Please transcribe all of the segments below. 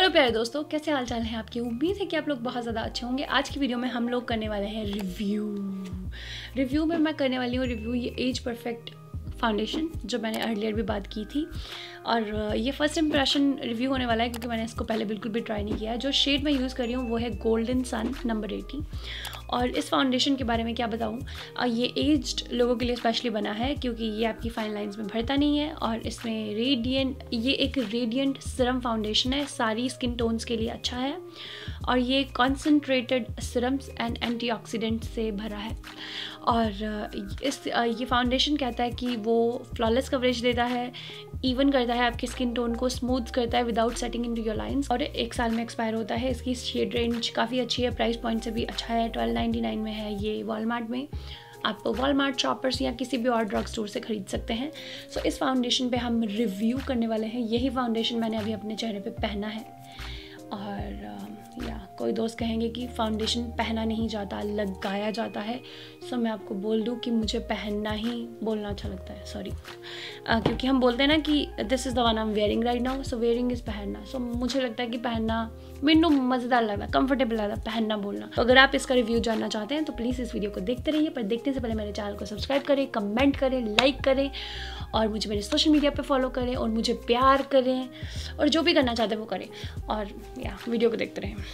Hello प्यारे दोस्तों, कैसे हाल चाल है आपकी। उम्मीद है कि आप लोग बहुत ज़्यादा अच्छे होंगे। आज की वीडियो में हम लोग करने वाले हैं रिव्यू में मैं करने वाली हूँ रिव्यू ये एज परफेक्ट फाउंडेशन, जो मैंने अर्लियर भी बात की थी। और ये फर्स्ट इंप्रेशन रिव्यू होने वाला है क्योंकि मैंने इसको पहले बिल्कुल भी ट्राई नहीं किया है। जो शेड मैं यूज़ कर रही हूँ वो है गोल्डन सन नंबर 80। और इस फाउंडेशन के बारे में क्या बताऊँ, ये एज्ड लोगों के लिए स्पेशली बना है क्योंकि ये आपकी फाइन लाइंस में भरता नहीं है। और इसमें ये एक रेडिएंट सीरम फाउंडेशन है, सारी स्किन टोन्स के लिए अच्छा है। और ये कॉन्सेंट्रेटेड सीरम्स एंड एंटीऑक्सीडेंट से भरा है। और ये फाउंडेशन कहता है कि वो फ्लॉलेस कवरेज देता है, इवन करता है आपकी स्किन टोन को, स्मूथ करता है without setting into your lines. और 1 साल में एक्सपायर होता है। इसकी शेड रेंज काफ़ी अच्छी है, प्राइस पॉइंट से भी अच्छा है। 1299 में है ये वॉलमार्ट में। आप वॉलमार्ट, शॉपर्स या किसी भी और ड्रग स्टोर से खरीद सकते हैं। सो इस फाउंडेशन पे हम रिव्यू करने वाले हैं। यही फाउंडेशन मैंने अभी अपने चेहरे पे पहना है। और कोई दोस्त कहेंगे कि फाउंडेशन पहना नहीं जाता, लगाया जाता है। सो मैं आपको बोल दूं कि मुझे पहनना ही बोलना अच्छा लगता है, सॉरी। क्योंकि हम बोलते हैं ना कि this is the one I am wearing right now. So wearing is पहनना। सो मुझे लगता है कि पहनना मेनू मज़ेदार लगता है, कंफर्टेबल लगता है पहनना बोलना। तो अगर आप इसका रिव्यू जानना चाहते हैं तो प्लीज़ इस वीडियो को देखते रहिए। पर देखने से पहले मेरे चैनल को सब्सक्राइब करें, कमेंट करें, लाइक करें और मुझे मेरे सोशल मीडिया पे फॉलो करें और मुझे प्यार करें और जो भी करना चाहते हैं वो करें। और वीडियो को देखते रहें।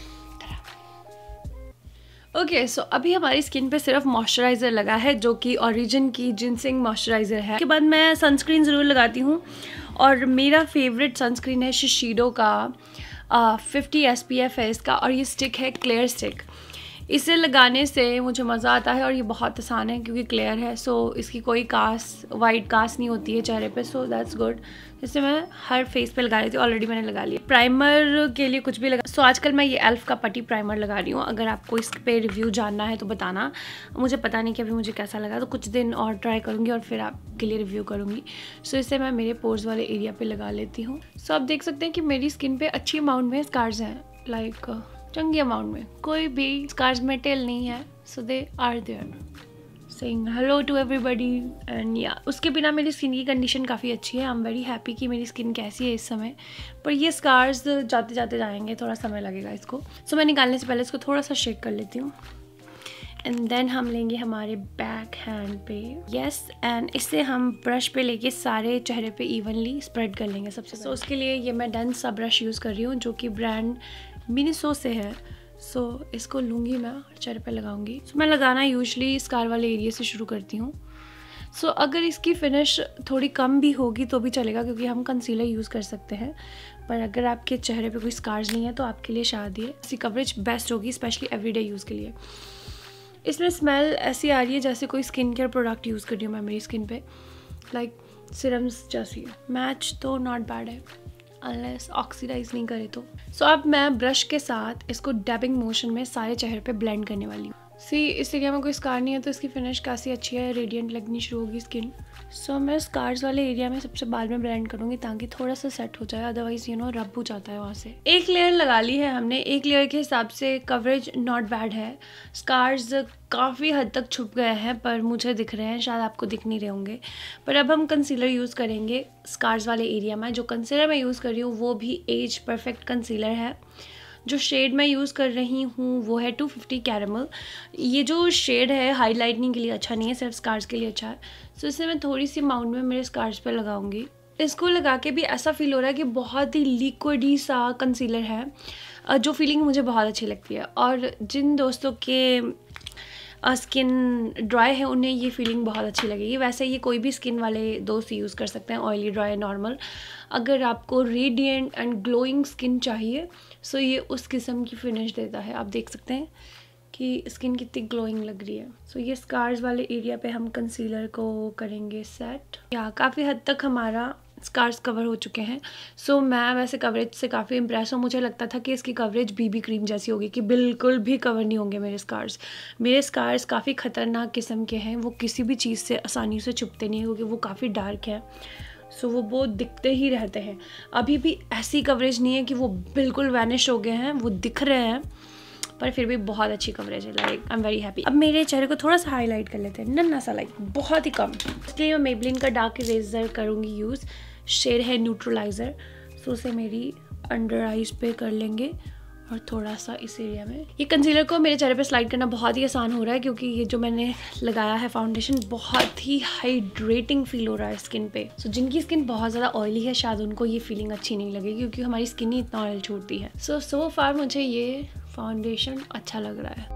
ओके, सो अभी हमारी स्किन पे सिर्फ मॉइस्चराइज़र लगा है जो कि ओरिजिन की जिनसिंग मॉइस्चराइज़र है। उसके बाद मैं सनस्क्रीन ज़रूर लगाती हूँ और मेरा फेवरेट सनस्क्रीन है शिशीडो का 50 SPF है इसका। और ये स्टिक है क्लियर स्टिक। इसे लगाने से मुझे मज़ा आता है और ये बहुत आसान है क्योंकि क्लियर है। सो इसकी कोई वाइट कास्ट नहीं होती है चेहरे पे। So that's good. इसे मैं हर फेस पे लगा रही थी, ऑलरेडी मैंने लगा लिया। प्राइमर के लिए कुछ भी लगा। सो आजकल मैं ये एल्फ का पट्टी प्राइमर लगा रही हूँ। अगर आपको इस पे रिव्यू जानना है तो बताना। मुझे पता नहीं कि अभी मुझे कैसा लगा, तो कुछ दिन और ट्राई करूँगी और फिर आपके लिए रिव्यू करूँगी। सो इसे मैं मेरे पोर्स वाले एरिया पे लगा लेती हूँ। सो आप देख सकते हैं कि मेरी स्किन पे अच्छी अमाउंट में स्कार्स हैं, लाइक चंगी अमाउंट में। कोई भी स्कार्स में टेल नहीं है। So they are there saying hello to everybody. And उसके बिना मेरी स्किन की कंडीशन काफ़ी अच्छी है। आई एम वेरी हैप्पी कि मेरी स्किन कैसी है इस समय। पर ये स्कार्स जाते जाते जाएंगे, थोड़ा समय लगेगा इसको। सो मैं निकालने से पहले इसको थोड़ा सा शेक कर लेती हूँ। एंड देन हम लेंगे हमारे बैक हैंड पे, यस, एंड इससे हम ब्रश पे लेके सारे चेहरे पे इवनली स्प्रेड कर लेंगे सबसे। सो उसके लिए ये मैं डेंस सा ब्रश यूज़ कर रही हूँ जो कि ब्रांड मिनिसो से है। सो इसको लूँगी मैं और चेहरे पे लगाऊंगी। सो मैं लगाना यूजुअली स्कार वाले एरिया से शुरू करती हूँ। सो अगर इसकी फिनिश थोड़ी कम भी होगी तो भी चलेगा क्योंकि हम कंसीलर यूज़ कर सकते हैं। पर अगर आपके चेहरे पे कोई स्कार्स नहीं है तो आपके लिए शायद ये इसकी कवरेज बेस्ट होगी, स्पेशली एवरीडे यूज़ के लिए। इसमें स्मेल ऐसी आ रही है जैसे कोई स्किन केयर प्रोडक्ट यूज़ कर रही हूँ मैं मेरी स्किन पे, लाइक सिरम्स जैसी। मैच तो नॉट बैड है अनलेस ऑक्सीडाइज नहीं करे तो। सो अब मैं ब्रश के साथ इसको डैबिंग मोशन में सारे चेहरे पे ब्लेंड करने वाली हूँ। इस एरिया में कोई स्कार नहीं है तो इसकी फिनिश काफ़ी अच्छी है, रेडिएंट लगनी शुरू होगी स्किन। सो मैं स्कार्स वाले एरिया में सबसे बाद में ब्लेंड करूँगी ताकि थोड़ा सा सेट हो जाए, अदरवाइज रब हो जाता है वहाँ से। एक लेयर लगा ली है हमने। एक लेयर के हिसाब से कवरेज नॉट बैड है। स्कार्स काफ़ी हद तक छुप गए हैं पर मुझे दिख रहे हैं, शायद आपको दिख नहीं रहे होंगे। पर अब हम कंसीलर यूज़ करेंगे स्कार्स वाले एरिया में। जो कंसीलर मैं यूज़ कर रही हूँ वो भी एज परफेक्ट कंसीलर है। जो शेड मैं यूज़ कर रही हूँ वो है 250 कैरेमल। ये जो शेड है हाईलाइटनिंग के लिए अच्छा नहीं है, सिर्फ स्कार्स के लिए अच्छा है। सो इसे मैं थोड़ी सी अमाउंट में मेरे स्कार्स पे लगाऊंगी। इसको लगा के भी ऐसा फील हो रहा है कि बहुत ही लिक्विडी सा कंसीलर है, जो फीलिंग मुझे बहुत अच्छी लगती है। और जिन दोस्तों के स्किन ड्राई है उन्हें ये फीलिंग बहुत अच्छी लगेगी। वैसे ये कोई भी स्किन वाले दोस्त यूज़ कर सकते हैं, ऑयली, ड्राई, नॉर्मल। अगर आपको रेडिएंट एंड ग्लोइंग स्किन चाहिए सो ये उस किस्म की फिनिश देता है। आप देख सकते हैं कि स्किन कितनी ग्लोइंग लग रही है। सो ये स्कार्स वाले एरिया पे हम कंसीलर को करेंगे सेट। काफ़ी हद तक हमारा स्कार्स कवर हो चुके हैं। सो मैं वैसे कवरेज से काफ़ी इम्प्रेस हूँ। मुझे लगता था कि इसकी कवरेज BB क्रीम जैसी होगी कि बिल्कुल भी कवर नहीं होंगे मेरे स्कार्स। मेरे स्कार्स काफ़ी ख़तरनाक किस्म के हैं। वो किसी भी चीज़ से आसानी से छुपते नहीं क्योंकि वो काफ़ी डार्क है। सो वो बहुत दिखते ही रहते हैं। अभी भी ऐसी कवरेज नहीं है कि वो बिल्कुल वैनिश हो गए हैं, वो दिख रहे हैं पर फिर भी बहुत अच्छी कवरेज है। Like I am very happy. अब मेरे चेहरे को थोड़ा सा हाईलाइट कर लेते हैं, नन्ना सा, लाइक बहुत ही कम। इसलिए मैं मेबलिन का डार्क इरेजर करूँगी यूज़। शेड है न्यूट्रलाइज़र। सो उसे मेरी अंडर आइज पे कर लेंगे और थोड़ा सा इस एरिया में। ये कंसीलर को मेरे चेहरे पे स्लाइड करना बहुत ही आसान हो रहा है क्योंकि ये जो मैंने लगाया है फाउंडेशन बहुत ही हाइड्रेटिंग फील हो रहा है स्किन पे। सो जिनकी स्किन बहुत ज़्यादा ऑयली है शायद उनको ये फीलिंग अच्छी नहीं लगेगी क्योंकि हमारी स्किन ही इतना ऑयल छोड़ती है। सो फार मुझे ये फाउंडेशन अच्छा लग रहा है।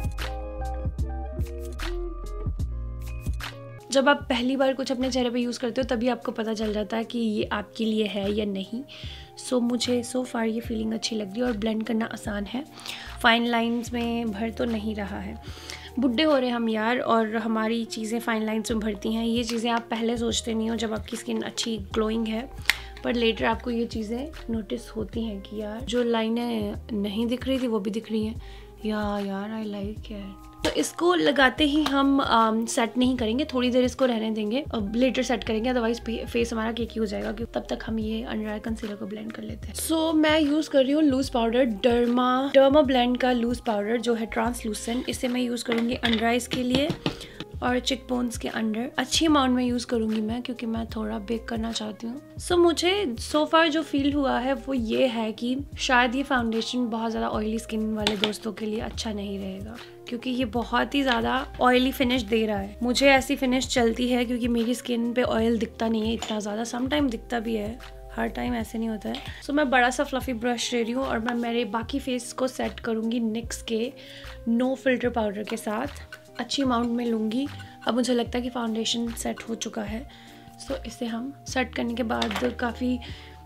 जब आप पहली बार कुछ अपने चेहरे पे यूज़ करते हो तभी आपको पता चल जाता है कि ये आपके लिए है या नहीं। मुझे सो फार ये फीलिंग अच्छी लग रही है और ब्लेंड करना आसान है। फाइन लाइंस में भर तो नहीं रहा है। बुढ़े हो रहे हम यार और हमारी चीज़ें फाइन लाइंस में भरती हैं। ये चीज़ें आप पहले सोचते नहीं हो जब आपकी स्किन अच्छी ग्लोइंग है, पर लेटर आपको ये चीज़ें नोटिस होती हैं कि यार जो लाइनें नहीं दिख रही थी वो भी दिख रही हैं। यार आई लाइक इट। तो इसको लगाते ही हम सेट नहीं करेंगे, थोड़ी देर इसको रहने देंगे, अब लेटर सेट करेंगे, अदरवाइज फेस हमारा केकी हो जाएगा। क्योंकि तब तक हम ये अंडर आई कंसीलर को ब्लेंड कर लेते हैं। मैं यूज़ कर रही हूँ लूज पाउडर, डर्मा ब्लेंड का लूज पाउडर जो है ट्रांसलूसेंट। इसे मैं यूज़ करूँगी अंडर आइज के लिए और चिक बोन्स के अंडर। अच्छी अमाउंट में यूज़ करूँगी मैं क्योंकि मैं थोड़ा बेक करना चाहती हूँ। मुझे सो फार जो फील हुआ है वो ये है कि शायद ये फाउंडेशन बहुत ज़्यादा ऑयली स्किन वाले दोस्तों के लिए अच्छा नहीं रहेगा क्योंकि ये बहुत ही ज़्यादा ऑयली फिनिश दे रहा है। मुझे ऐसी फिनिश चलती है क्योंकि मेरी स्किन पे ऑयल दिखता नहीं है इतना ज़्यादा, सम टाइम दिखता भी है, हर टाइम ऐसे नहीं होता है। मैं बड़ा सा फ्लफी ब्रश ले रही हूँ और मैं मेरे बाकी फेस को सेट करूँगी निक्स के नो फिल्टर पाउडर के साथ। अच्छी अमाउंट में लूँगी। अब मुझे लगता है कि फाउंडेशन सेट हो चुका है। इसे हम सेट करने के बाद काफ़ी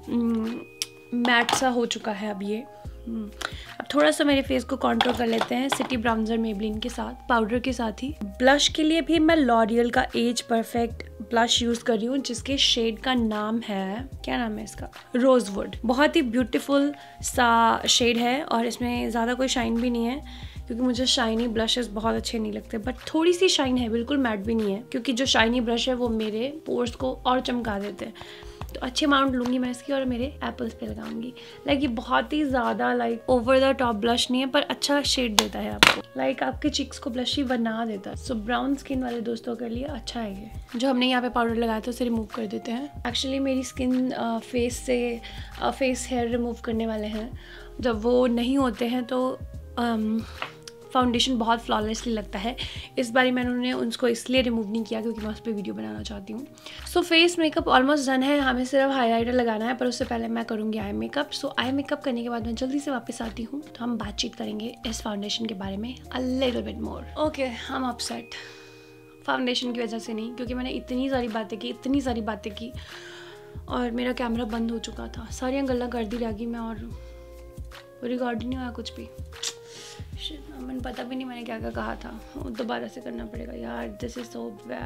मैट सा हो चुका है अब ये। अब थोड़ा सा मेरे फेस को कॉन्टूर कर लेते हैं सिटी ब्राउन्जर मेबलिन के साथ, पाउडर के साथ ही। ब्लश के लिए भी मैं लॉरियल का एज परफेक्ट ब्लश यूज़ कर रही हूँ जिसके शेड का नाम है, क्या नाम है इसका, रोजवुड। बहुत ही ब्यूटीफुल सा शेड है और इसमें ज़्यादा कोई शाइन भी नहीं है क्योंकि मुझे शाइनी ब्लशेस बहुत अच्छे नहीं लगते, बट थोड़ी सी शाइन है, बिल्कुल मैट भी नहीं है क्योंकि जो शाइनी ब्रश है वो मेरे पोर्स को और चमका देते हैं। तो अच्छी अमाउंट लूँगी मैं इसकी और मेरे एप्पल्स पे लगाऊंगी। ये बहुत ही ज़्यादा ओवर द टॉप ब्लश नहीं है पर अच्छा शेड देता है आपको, आपके चिक्स को ब्लशी बना देता है। ब्राउन स्किन वाले दोस्तों के लिए अच्छा है ये। जो हमने यहाँ पे पाउडर लगाया था उसे रिमूव कर देते हैं। एक्चुअली मेरी स्किन फेस से फेस हेयर रिमूव करने वाले हैं, जब वो नहीं होते हैं तो फाउंडेशन बहुत फ्लॉलेसली लगता है। इस बार मैंने उसको इसलिए रिमूव नहीं किया क्योंकि मैं उस पर वीडियो बनाना चाहती हूँ। फेस मेकअप ऑलमोस्ट डन है, हमें सिर्फ हाईलाइटर लगाना है, पर उससे पहले मैं करूँगी आई मेकअप। आई मेकअप करने के बाद मैं जल्दी से वापस आती हूँ तो हम बातचीत करेंगे इस फाउंडेशन के बारे में a little bit more. Okay, I am upset foundation की वजह से नहीं, क्योंकि मैंने इतनी सारी बातें की और मेरा कैमरा बंद हो चुका था। सारी गल्ला कर दी रही मैं और रिकॉर्ड नहीं हुआ कुछ भी। मैंने पता भी नहीं मैंने क्या क्या कहा था, दोबारा से करना पड़ेगा यार। This is so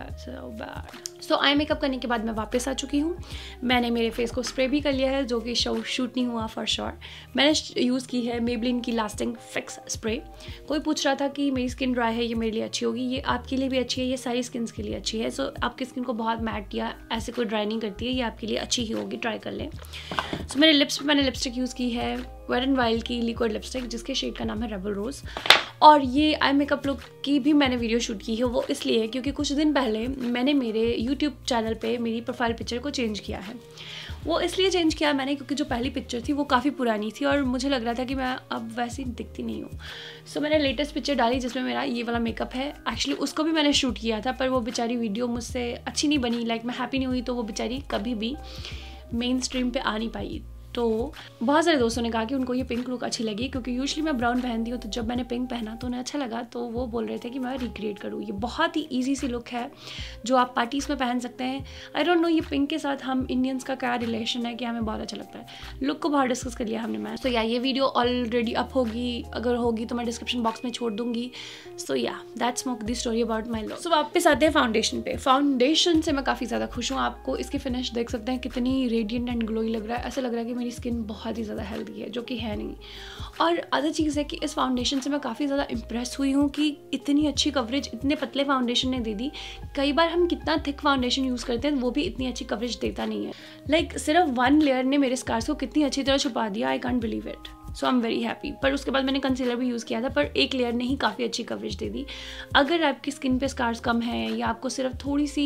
bad. Eye makeup करने के बाद मैं वापस आ चुकी हूँ। मैंने मेरे फेस को स्प्रे भी कर लिया है जो कि शूट नहीं हुआ फॉर श्योर। मैंने यूज़ की है मेबलिन की लास्टिंग फिक्स स्प्रे। कोई पूछ रहा था कि मेरी स्किन ड्राई है, ये मेरे लिए अच्छी होगी। ये आपके लिए भी अच्छी है, ये सारी स्किन के लिए अच्छी है। आपकी स्किन को बहुत मैट या ऐसे कोई ड्राई नहीं करती है, ये आपके लिए अच्छी ही होगी, ट्राई कर लें। मेरे लिप्स पे मैंने लिपस्टिक यूज़ की है वेट एंड वाइल्ड की लिक्विड लिपस्टिक जिसके शेड का नाम है रेबल रोज। और ये आई मेकअप लुक की भी मैंने वीडियो शूट की है, वो इसलिए क्योंकि कुछ दिन पहले मैंने मेरे यूट्यूब चैनल पे मेरी प्रोफाइल पिक्चर को चेंज किया है। वो इसलिए चेंज किया मैंने क्योंकि जो पहली पिक्चर थी वो काफ़ी पुरानी थी और मुझे लग रहा था कि मैं अब वैसी दिखती नहीं हूँ। मैंने लेटेस्ट पिक्चर डाली जिसमें मेरा ये वाला मेकअप है। एक्चुअली उसको भी मैंने शूट किया था पर वो बेचारी वीडियो मुझसे अच्छी नहीं बनी, मैं हैप्पी नहीं हुई, तो वो बेचारी कभी भी मेन स्ट्रीम पे आ नहीं पाई। तो बहुत सारे दोस्तों ने कहा कि उनको ये पिंक लुक अच्छी लगी क्योंकि यूजुअली मैं ब्राउन पहनती हूँ, तो जब मैंने पिंक पहना तो उन्हें अच्छा लगा, तो वो बोल रहे थे कि मैं रिक्रिएट करूँ। ये बहुत ही इजी सी लुक है जो आप पार्टीज़ में पहन सकते हैं। आई डोंट नो ये पिंक के साथ हम इंडियंस का क्या रिलेशन है कि हमें बहुत अच्छा लगता है। लुक को बहुत डिस्कस कर लिया हमने मैं। ये वीडियो ऑलरेडी अप होगी, अगर होगी तो मैं डिस्क्रिप्शन बॉक्स में छोड़ दूंगी। That's the story about my look. वापस आते हैं फाउंडेशन पे। फाउंडेशन से मैं काफ़ी ज़्यादा खुश हूँ। आपको इसकी फिनिश देख सकते हैं कितनी रेडियंट एंड ग्लोई लग रहा है। ऐसा लग रहा है कि मेरी स्किन बहुत ज़्यादा हेल्दी है, जो कि है नहीं। और अदर चीज़ है कि इस फाउंडेशन से मैं काफ़ी ज़्यादा इम्प्रेस हुई हूँ कि इतनी अच्छी कवरेज इतने पतले फाउंडेशन ने दे दी। कई बार हम कितना थिक फाउंडेशन यूज़ करते हैं वो भी इतनी अच्छी कवरेज देता नहीं है। सिर्फ वन लेयर ने मेरे स्कार्स को कितनी अच्छी तरह छुपा दिया। I can't believe it. So I am very happy. पर उसके बाद मैंने कंसीलर भी यूज़ किया था, पर एक लेयर ने ही काफ़ी अच्छी कवरेज दे दी। अगर आपकी स्किन पे स्कार्स कम है या आपको सिर्फ थोड़ी सी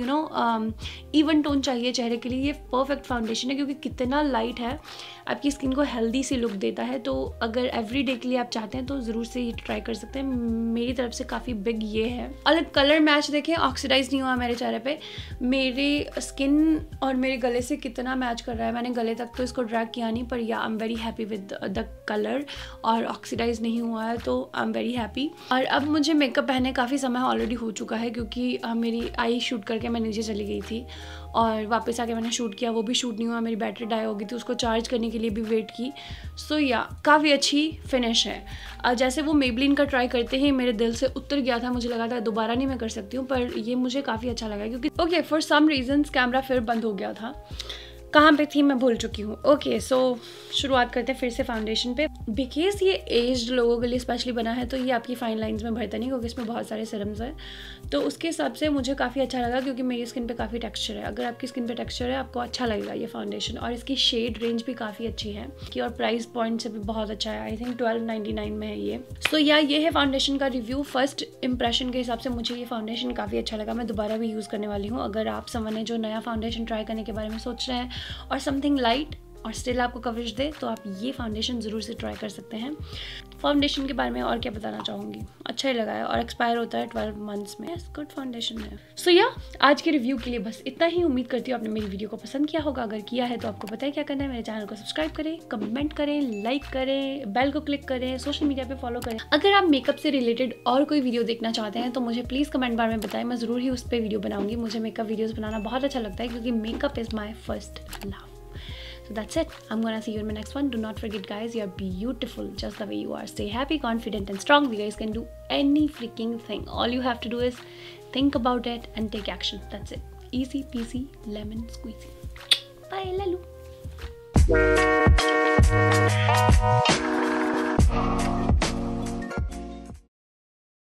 इवन टोन चाहिए चेहरे के लिए, ये परफेक्ट फाउंडेशन है क्योंकि कितना लाइट है, आपकी स्किन को हेल्दी सी लुक देता है। तो अगर एवरीडे के लिए आप चाहते हैं तो ज़रूर से ये ट्राई कर सकते हैं। मेरी तरफ से काफ़ी बिग ये है। अलग कलर मैच देखें, ऑक्सीडाइज नहीं हुआ मेरे चेहरे पे, मेरे स्किन और मेरे गले से कितना मैच कर रहा है। मैंने गले तक तो इसको ड्रैग किया नहीं, पर yeah I am very happy with the colour, और ऑक्सीडाइज नहीं हुआ है तो आई एम वेरी हैप्पी। और अब मुझे मेकअप पहने काफ़ी समय ऑलरेडी हो चुका है क्योंकि मेरी आई शूट करके मैं नीचे चली गई थी और वापस आके मैंने शूट किया, वो भी शूट नहीं हुआ। मेरी बैटरी डाई हो गई थी, उसको चार्ज करने के लिए भी वेट की। सो या काफ़ी अच्छी फिनिश है। जैसे वो मेबलिन का ट्राई करते ही मेरे दिल से उतर गया था, मुझे लगा था दोबारा नहीं मैं कर सकती हूँ, पर ये मुझे काफ़ी अच्छा लगा क्योंकि okay for some reasons camera फिर बंद हो गया था। कहाँ पे थी मैं भूल चुकी हूँ। ओके सो शुरुआत करते हैं फिर से फाउंडेशन पे। बिकॉज ये एज्ड लोगों के लिए स्पेशली बना है तो ये आपकी फाइन लाइंस में भरता नहीं, क्योंकि इसमें बहुत सारे सीरम्स हैं। तो उसके हिसाब से मुझे काफ़ी अच्छा लगा क्योंकि मेरी स्किन पे काफ़ी टेक्सचर है। अगर आपकी स्किन पे टेक्सचर है आपको अच्छा लगेगा ये फाउंडेशन, और इसकी शेड रेंज भी काफ़ी अच्छी है कि और प्राइस पॉइंट से भी बहुत अच्छा है। आई थिंक 1299 में है ये। सो या ये है फाउंडेशन का रिव्यू। फर्स्ट इंप्रेशन के हिसाब से मुझे ये फाउंडेशन काफ़ी अच्छा लगा, मैं दोबारा भी यूज़ करने वाली हूँ। अगर आप समझने जो नया फाउंडेशन ट्राई करने के बारे में सोच रहे हैं और समथिंग लाइट और स्टिल आपको कवरेज दे, तो आप ये फाउंडेशन ज़रूर से ट्राई कर सकते हैं। फाउंडेशन के बारे में और क्या बताना चाहूँगी, अच्छा ही लगा है और एक्सपायर होता है 12 मंथ्स में। गुड फाउंडेशन है। सो या आज के रिव्यू के लिए बस इतना ही। उम्मीद करती हूँ आपने मेरी वीडियो को पसंद किया होगा। अगर किया है तो आपको पता है क्या करना है, मेरे चैनल को सब्सक्राइब करें, कमेंट करें, लाइक करें, बेल को क्लिक करें, सोशल मीडिया पे फॉलो करें। अगर आप मेकअप से रिलेटेड और कोई वीडियो देखना चाहते हैं तो मुझे प्लीज़ कमेंट बार में बताएं, मैं ज़रूर ही उस पर वीडियो बनाऊंगी। मुझे मेकअप वीडियोज़ बनाना बहुत अच्छा लगता है क्योंकि makeup is my first love. So that's it. I'm gonna see you in my next one. Do not forget, guys, you're beautiful just the way you are. Stay happy, confident, and strong. You guys can do any freaking thing. All you have to do is think about it and take action. That's it. Easy peasy lemon squeezy. Bye, Lalu.